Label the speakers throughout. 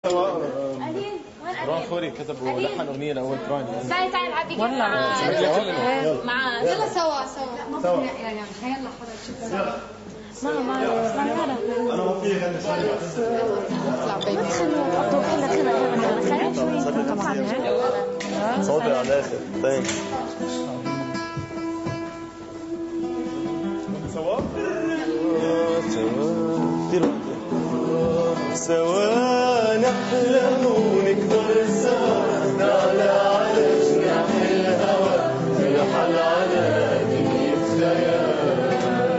Speaker 1: مروان فوري كتب ولحن اغنيه لاول تراني.
Speaker 2: تعالي العبي
Speaker 3: والله
Speaker 2: مع يلا سوا
Speaker 3: يعني يلا حضرتك ما
Speaker 4: انا ما في غني ثاني صوتي على الاخر. سوا سوا نحلم ونكبر سوا، نعلى على جناح الهوى، نرحل على دنيا خيال،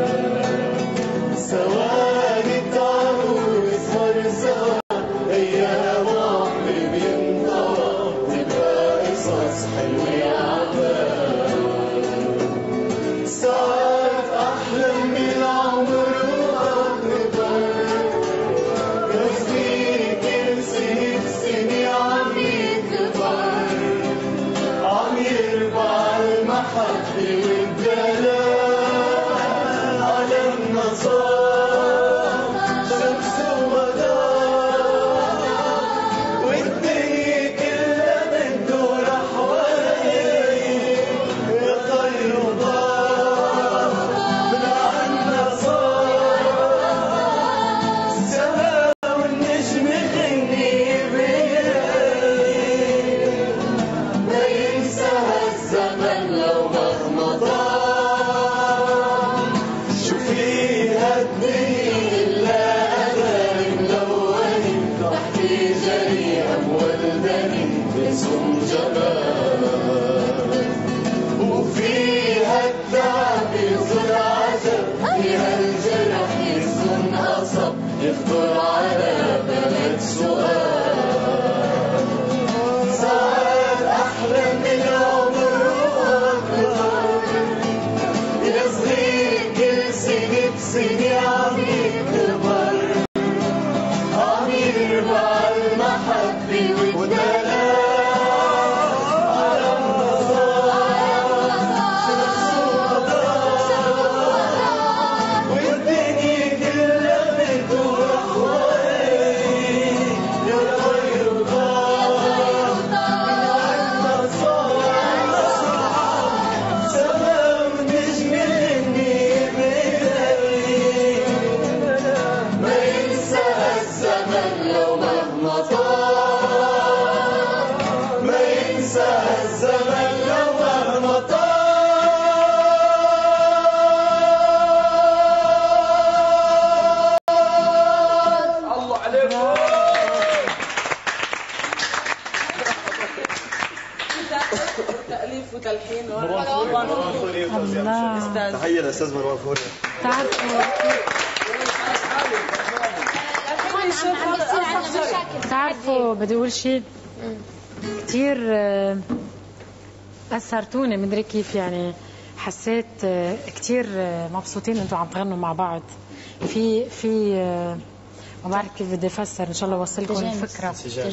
Speaker 4: سوا نتعب ونسهر سوا، أيام عمري بينطوى، تبقى قصص حلوة عبال، ساعات أحلم بالعمر يخطر على بلد سؤال، ساعات أحلم بالعمر وأكبر، يا صغير كل سنة بسنة عم يكبر، عم يربع المحبة والدلال على النظام، والدنيا كلها
Speaker 5: تأليف وتلحين
Speaker 4: مروان فوري تحية للأستاذ مروان فوري.
Speaker 3: تعرفوا بدي أقول شيء كتير أثرتوني، مدري كيف يعني حسيت كتير مبسوطين أنتوا عم تغنوا مع بعض. في ما بعرف كيف بدي أفسر، إن شاء الله أوصلكم الفكرة.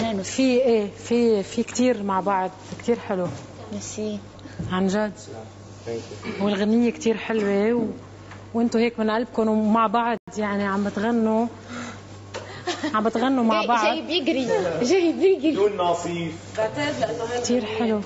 Speaker 3: في كتير مع بعض، كتير حلو.
Speaker 2: ميرسي
Speaker 3: عن جد، والغنية كتير حلوة وانتوا هيك من قلبكم ومع بعض يعني عم بتغنوا مع بعض.
Speaker 2: جاي بيجري
Speaker 4: دون ناصيف
Speaker 3: كتير حلو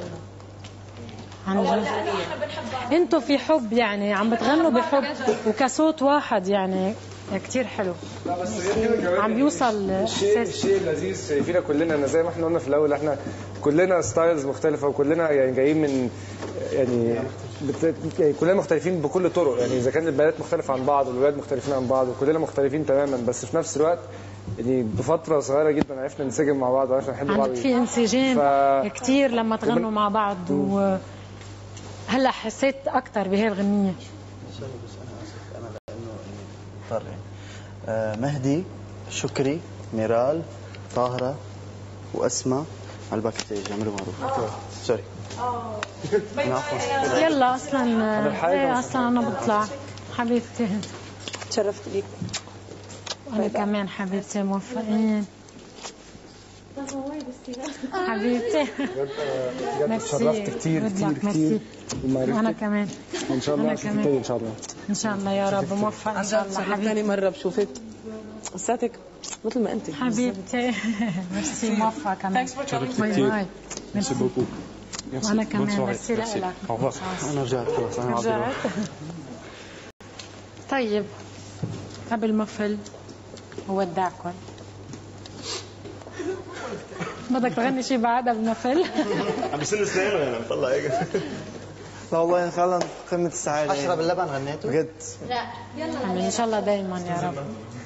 Speaker 3: عن جد. انتوا في حب يعني عم بتغنوا بحب وكصوت واحد يعني كتير حلو. عم بيوصل
Speaker 6: الشيء اللذيذ فينا كلنا، زي ما احنا قلنا في الاول، احنا كلنا ستايلز مختلفه، وكلنا يعني جايين من يعني كلنا مختلفين بكل الطرق، يعني اذا كان البنات مختلفه عن بعض والولاد مختلفين عن بعض، وكلنا مختلفين تماما، بس في نفس الوقت يعني بفتره صغيره جدا عرفنا ننسجم مع بعض وعرفنا نحب بعض.
Speaker 3: في انسجام كتير لما تغنوا مع بعض. وهلا حسيت اكثر بهي الغنيه.
Speaker 7: بس انا اسف، انا لانه مضطر يعني. مهدي، شكري، ميرال، طاهره واسماء على الباك ستيج، عملوا معروف. سوري.
Speaker 3: يلا اصلا انا بطلع. حبيبتي
Speaker 5: تشرفت بيك.
Speaker 3: انا كمان حبيبتي، موفقين حبيبتي.
Speaker 6: بجد تشرفت كتير كتير كتير.
Speaker 3: وانا كمان
Speaker 6: ان شاء الله اشوفك تاني ان شاء الله.
Speaker 3: ان شاء الله يا رب. موفق ان شاء الله.
Speaker 5: ثاني مره بشوفك. قصتك مثل ما انت.
Speaker 3: حبيبتي ميرسي موفقة كمان. باي باي.
Speaker 1: ميرسي بوكو.
Speaker 3: وأنا كمان ميرسي لك.
Speaker 7: انا رجعت خلاص انا
Speaker 3: رجعت. طيب قبل ما أفل وودعكم بدك تغني شي بعد قبل ما أفل؟
Speaker 4: عم بيصير اسنانه يعني بطلع هيك.
Speaker 7: لا والله فعلا قمه السعاده.
Speaker 8: اشرب اللبن غنيته؟
Speaker 7: بجد
Speaker 2: لا يلا
Speaker 3: إن شاء الله دايما يا رب.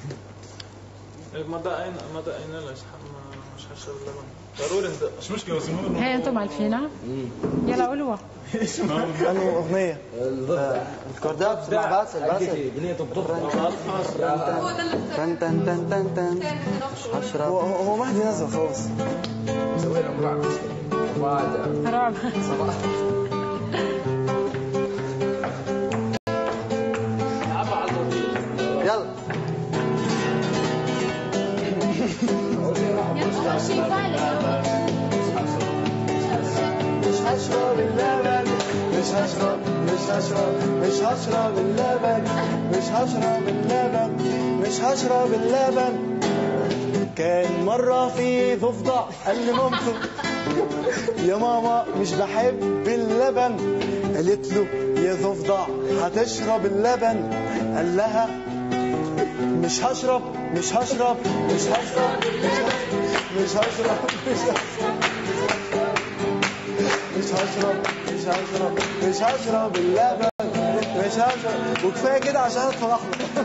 Speaker 1: ما دقينا ليش مش حشرب اللبن ضروري مش مشكله بس المهم
Speaker 3: هي أنتم عارفينها؟ يلا قولوها.
Speaker 7: انه اغنيه
Speaker 8: الكوردات مع باسل
Speaker 7: تن تن تن تن تن اشرب. هو مهدي نزل خلص.
Speaker 3: رعب.
Speaker 8: يلا
Speaker 2: شيء فعلا.
Speaker 7: مش هشرب اللبن مش هشرب اللبن مش هشرب اللبن مش هشرب اللبن. كان مرة في ضفدع قال لمامته يا ماما مش بحب اللبن. قالت له يا ضفدع هتشرب اللبن. قال لها مش هشرب مش هشرب مش هشرب مش هشرب مش هشرب مش هشرب مش هشرب اللبن مش هشرب. وكفايه كده عشان ادخل احمر.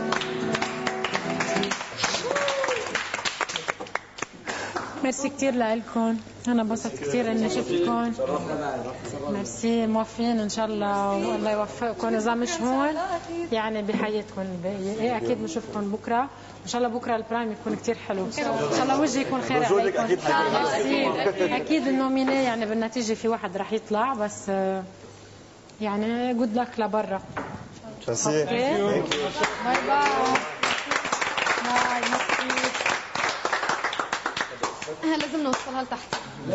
Speaker 3: ميرسي كتير لكم. أنا انبسطت كتير إني شفتكم. ميرسي موفقين إن شاء الله والله يوفقكم. إذا مش هون يعني بحياتكم الباقية. أكيد بنشوفكم بكرة. إن شاء الله بكرة البرايم يكون كتير حلو. إن شاء الله وجهي يكون خير عليكم. أكيد النوميني يعني بالنتيجة في واحد رح يطلع بس يعني جود لك لبرا.
Speaker 7: ميرسي.
Speaker 3: باي باي.
Speaker 2: لازم نوصلها لتحت.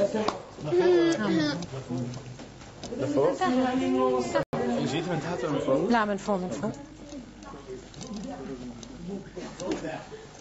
Speaker 1: جيت من تحت ولا من فوق؟
Speaker 3: لا من فوق من فوق.